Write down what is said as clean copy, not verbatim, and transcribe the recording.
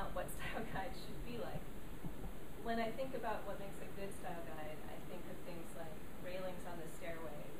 not what style guides should be like. When I think about what makes a good style guide, I think of things like railings on the stairway,